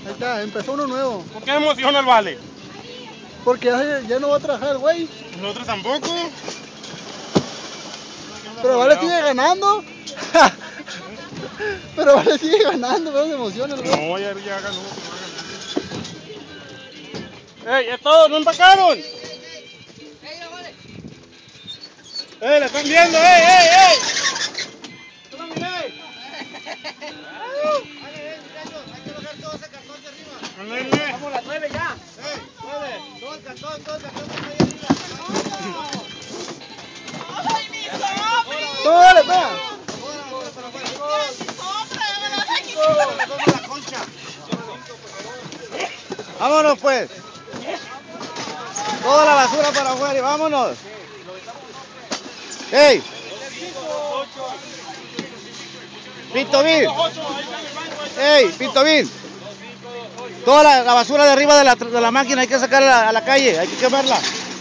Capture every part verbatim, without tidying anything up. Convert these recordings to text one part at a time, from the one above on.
Ahí está, empezó uno nuevo. ¿Por qué emociona el Vale? Porque ya, ya no va a trabajar, güey. Nosotros tampoco. Pero Vale sigue ganando. Pero Vale sigue ganando, no se emociona el güey. No, ya, ya ganó. ¡Ey, es todo! ¡No empacaron! ¡Ey, la están viendo! ¡Ey, ey, ey! ¡Tú la miré! Vamos a las nueve ya. nueve. Todo el cartón, todo el cartón que está ahí arriba. ¡Ay, mi sombra! ¡Todo le pega! La concha. Vámonos pues. Toda la basura para afuera y vámonos. ¡Ey! Pintovil. ¡Ey, Pintovil! Toda la, la basura de arriba de la, de la máquina hay que sacarla a la, a la calle, hay que quemarla.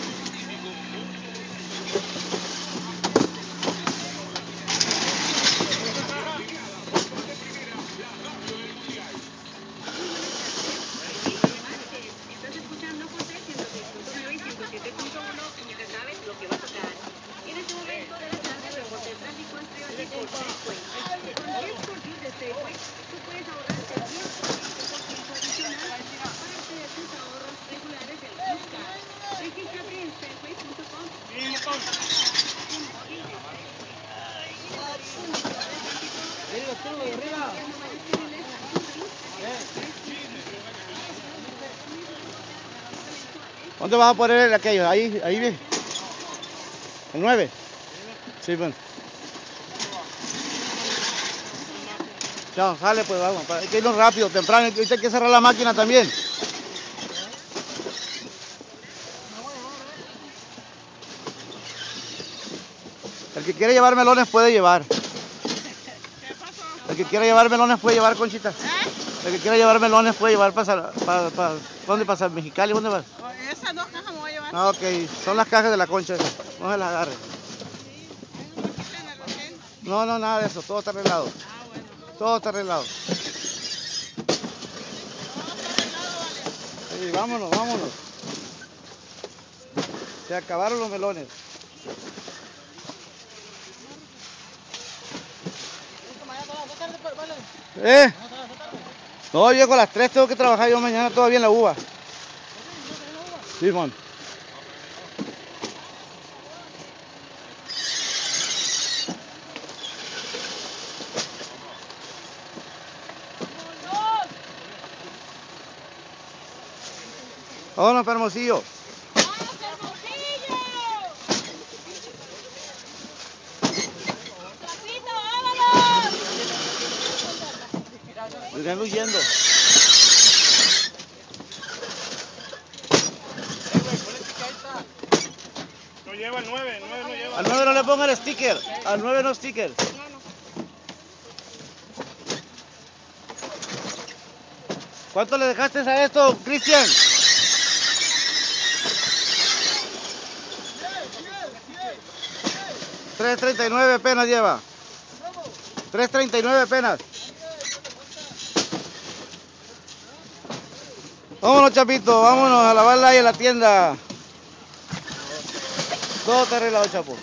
¿Dónde vas a poner aquello? Ahí, ahí ve. ¿El nueve? Sí, bueno. Ya, sale pues, vamos. Hay que irnos rápido, temprano. Ahorita hay que cerrar la máquina también. El que quiere llevar melones puede llevar. El que quiera llevar melones puede llevar, Conchita. El que quiera llevar melones puede llevar para... para, para ¿dónde pasa? ¿Mexicali? ¿Dónde vas? Esas dos cajas me voy a llevar. Ah, ok. Son las cajas de la Concha. No se las agarre. No, no, nada de eso. Todo está arreglado. Ah, bueno. Todo está arreglado. Sí, vámonos, vámonos. Se acabaron los melones. ¿Eh? No, llego a las tres, tengo que trabajar yo mañana todavía en la uva. Sí, man. Vámonos, Hermosillo. Están huyendo. No lleva el nueve, el nueve no lleva. Al nueve no le pongan el sticker. Al nueve no sticker. ¿Cuánto le dejaste a esto, Cristian? tres treinta y nueve penas lleva. tres treinta y nueve penas. Vámonos, Chapito, vámonos a lavarla ahí en la tienda. Todo está arreglado, Chapo.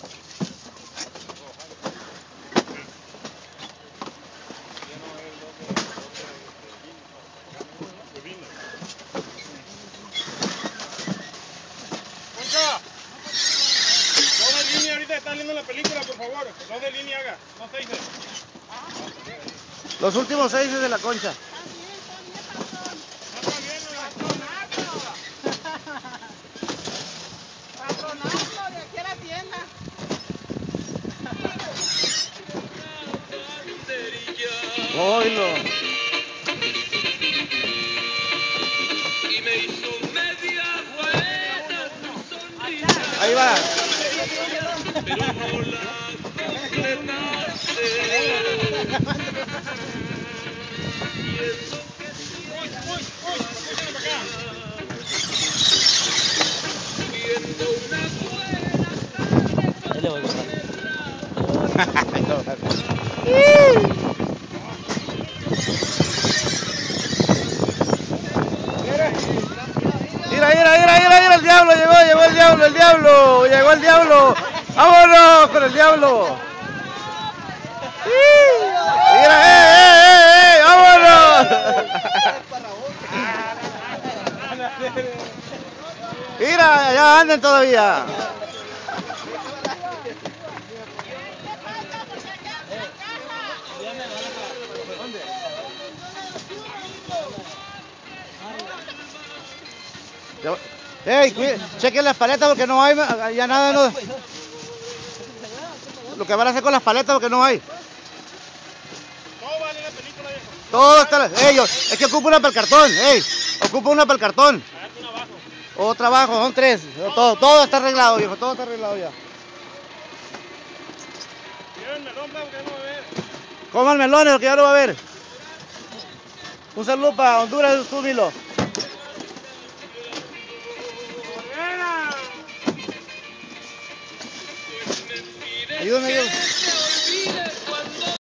Concha, no de línea, ahorita están viendo la película, por favor. No de línea haga, no seises. Los últimos seis de la Concha. Oílo. Ahí va. el diablo! ¡Llegó el diablo! ¡Vámonos con el diablo! ¡Sí! ¡Mira, eh, eh, eh, eh! ¡Vámonos! ¡Mira, ya andan todavía! ¡Ey! Chequen las paletas porque no hay, ya nada, no. Lo que van a hacer con las paletas porque no hay. Todo vale la película, viejo. Todo está. Ellos, es que ocupa una para el cartón, ey. Ocupa una para el cartón. Hágate una abajo. Otra abajo, son tres. Todo, todo está arreglado, viejo, todo está arreglado ya. Lleven melón, bravo, que no va a ver. Coman melones, lo que ya no va a ver. Un saludo para Honduras, tú, Milo. Ayúdame, ayúdame.